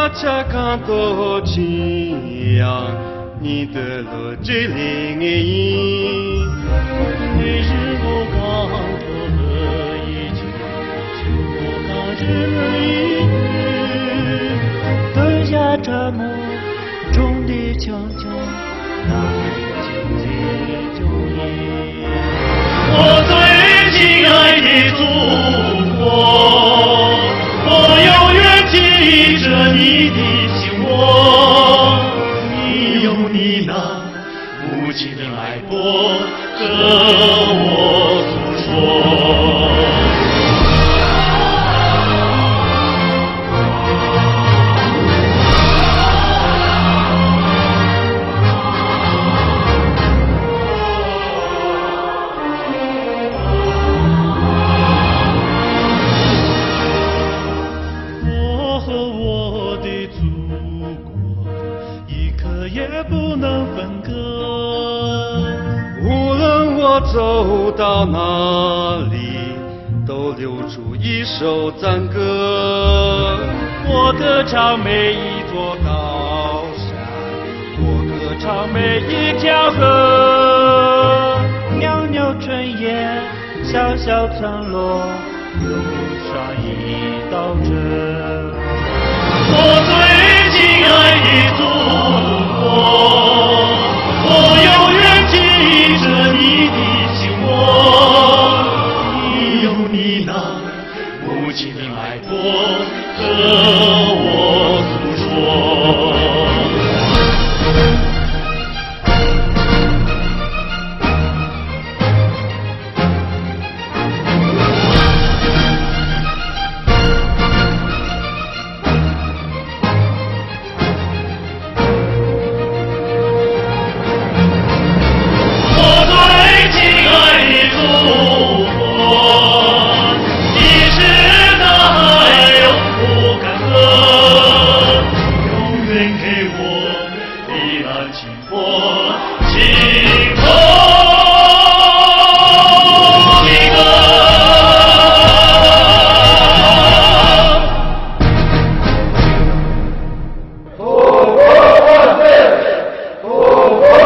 恰看到夕阳，你的了这灵意。 你是我刚多了一句，是我刚只了一句，等下沉默中的悄悄，那情节就已。我最亲爱的祖国，我永远记着你的心窝，你有你那母亲的脉搏和我诉说。我和我的祖国一刻也不能分割， 无论我走到哪里，都留出一首赞歌。 我歌唱每一座高山，我歌唱每一条河，袅袅炊烟，小小村落，留上一道针。我最亲爱的祖国，我永远记着你的心窝，你有你那母亲的脉搏和我诉说。 祖国万岁！祖国